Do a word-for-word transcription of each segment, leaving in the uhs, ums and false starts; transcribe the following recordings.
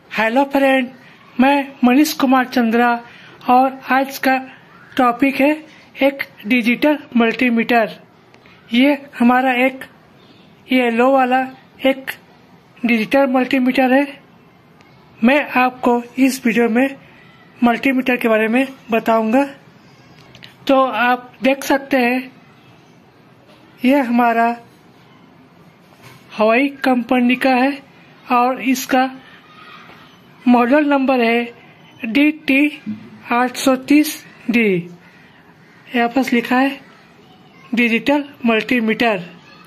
Hello friend, मैं मनीष कुमार चंद्रा और आज का टॉपिक है एक डिजिटल मल्टीमीटर। ये हमारा एक येलो वाला एक डिजिटल मल्टीमीटर है। मैं आपको इस वीडियो में मल्टीमीटर के बारे में बताऊंगा। तो आप देख सकते हैं, यह हमारा हवाई कंपनी का है और इसका मॉडल नंबर है डी टी आठ सौ तीस डी। यहाँ पर लिखा है डिजिटल मल्टीमीटर।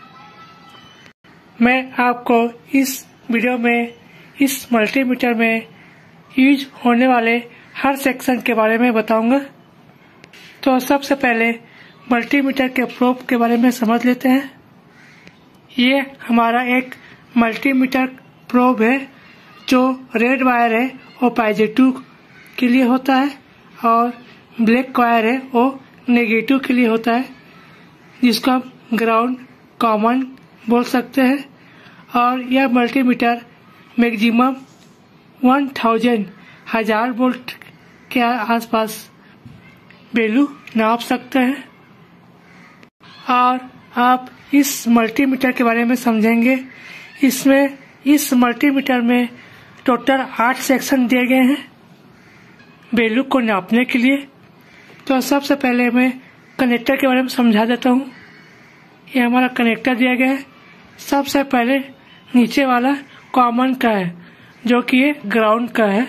मैं आपको इस वीडियो में इस मल्टीमीटर में यूज होने वाले हर सेक्शन के बारे में बताऊंगा। तो सबसे पहले मल्टीमीटर के प्रोब के बारे में समझ लेते हैं। ये हमारा एक मल्टीमीटर प्रोब है जो रेड वायर है वो पॉजिटिव के लिए होता है और ब्लैक वायर है वो नेगेटिव के लिए होता है, जिसको हम ग्राउंड कॉमन बोल सकते हैं। और यह मल्टीमीटर मैक्सिमम वन थाउजेंड हजार वोल्ट के आसपास वैल्यू नाप सकते हैं। और आप इस मल्टीमीटर के बारे में समझेंगे। इसमें इस मल्टीमीटर में टोटल आठ सेक्शन दिए गए हैं वैल्यू को नापने के लिए। तो सबसे पहले मैं कनेक्टर के बारे में समझा देता हूँ। ये हमारा कनेक्टर दिया गया है। सबसे पहले नीचे वाला कॉमन का है जो कि ये ग्राउंड का है।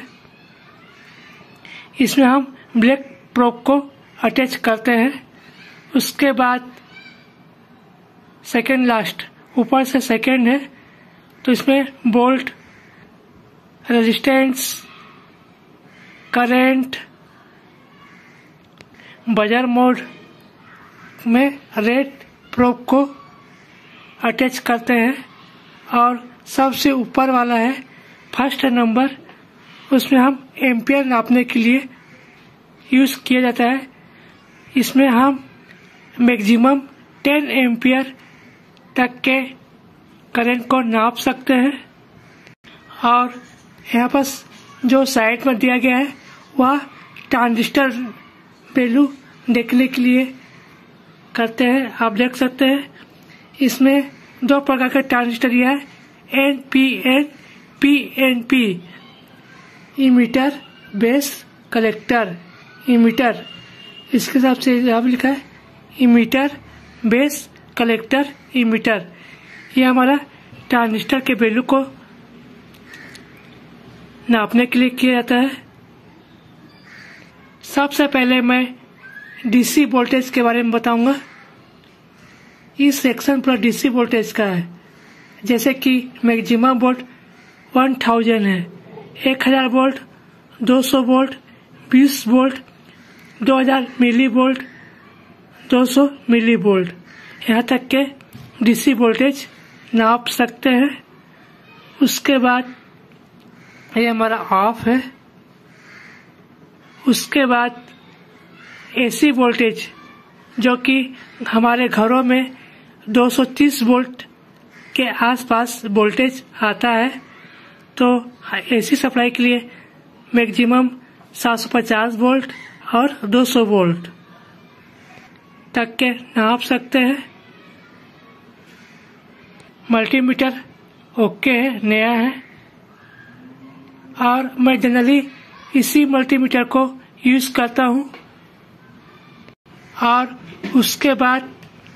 इसमें हम ब्लैक प्रोब को अटैच करते हैं। उसके बाद सेकेंड लास्ट ऊपर से सेकेंड है, तो इसमें volt, resistance, current, buzzer mode में रेड प्रोब को अटैच करते हैं। और सबसे ऊपर वाला है फर्स्ट नंबर, उसमें हम एम्पियर नापने के लिए यूज किया जाता है। इसमें हम मैक्सिमम टेन एम्पियर तक के करंट को नाप सकते हैं। और यहाँ पर जो साइड में दिया गया है वह ट्रांजिस्टर वैल्यू देखने के लिए करते हैं। आप देख सकते हैं इसमें दो प्रकार का ट्रांजिस्टर दिया है, N P N, P N P, emitter base collector. Emitter इसके हिसाब से यहाँ लिखा है इमीटर बेस कलेक्टर इमीटर। यह हमारा ट्रांजिस्टर के वैल्यू को नापने के लिए किया जाता है। सबसे पहले मैं डीसी वोल्टेज के बारे में बताऊंगा। इस सेक्शन पर डीसी वोल्टेज का है, जैसे कि मैक्सिमम वोल्ट वन थाउजेंड है, एक हजार वोल्ट, दो सौ वोल्ट, बीस वोल्ट, दो हजार मिली वोल्ट, दो सौ मिली वोल्ट, यहाँ तक के डीसी वोल्टेज नाप सकते हैं। उसके बाद ये हमारा ऑफ है। उसके बाद एसी वोल्टेज, जो कि हमारे घरों में दो सौ तीस वोल्ट के आसपास वोल्टेज आता है। तो एसी सप्लाई के लिए मैक्सिमम सात सौ पचास वोल्ट और दो सौ वोल्ट तक के नाप सकते हैं। मल्टीमीटर ओके है, नया है। और मैं जनरली इसी मल्टीमीटर को यूज करता हूँ। और उसके बाद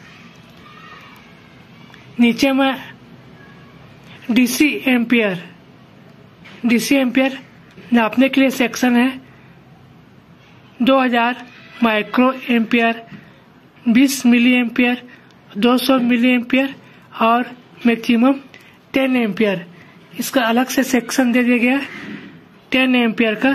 नीचे में डीसी एम्पियर डीसी एम्पियर नापने के लिए सेक्शन है। दो हजार माइक्रो एम्पियर, बीस मिली एम्पियर, दो सौ मिली एम्पियर और मैक्सिमम टेन एम्पियर। इसका अलग से सेक्शन दे दिया गया है टेन एम्पियर का।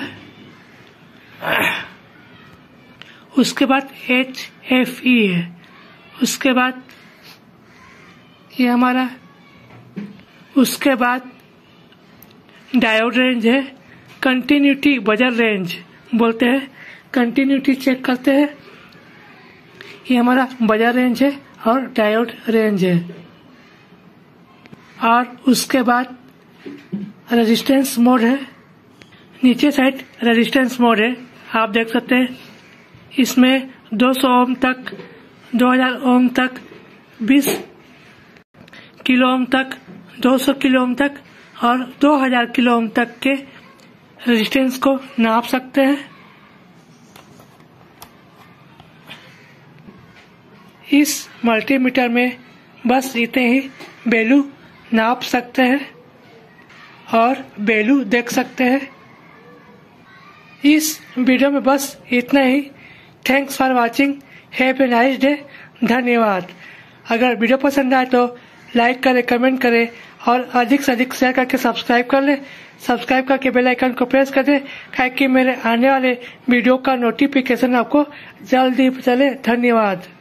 उसके बाद एच एफ ई है। उसके बाद ये हमारा उसके बाद डायोड रेंज है। कंटिन्यूटी बजर रेंज बोलते हैं। कंटिन्यूटी चेक करते हैं। ये हमारा बजर रेंज है और डायोड रेंज है। और उसके बाद रेजिस्टेंस मोड है। नीचे साइड रेजिस्टेंस मोड है, आप देख सकते हैं। इसमें दो सौ ओम तक, दो हज़ार ओम तक, बीस किलो ओम तक, दो सौ किलो ओम तक और दो हज़ार किलो ओम तक के रेजिस्टेंस को नाप सकते हैं। इस मल्टीमीटर में बस इतने ही वैल्यू नाप सकते हैं और वैल्यू देख सकते हैं। इस वीडियो में बस इतना ही। Thanks for watching. Have a nice day. धन्यवाद। अगर वीडियो पसंद आए तो लाइक करें, कमेंट करें और अधिक से अधिक शेयर करके सब्सक्राइब कर लें। सब्सक्राइब करके बेल आइकन को प्रेस कर दें ताकि मेरे आने वाले वीडियो का नोटिफिकेशन आपको जल्दी चले। धन्यवाद।